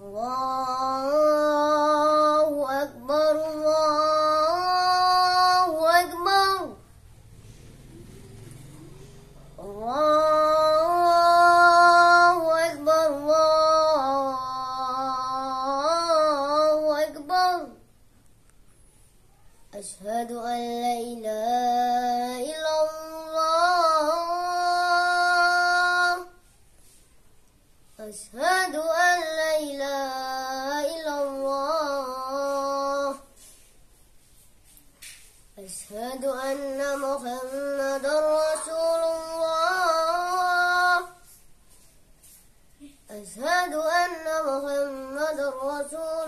الله أكبر الله أكبر الله أكبر الله أكبر أشهد أن لا إله إلا الله أشهد أن لا إله إلا الله أشهد أن محمدا رسول الله أشهد أن محمدا رسول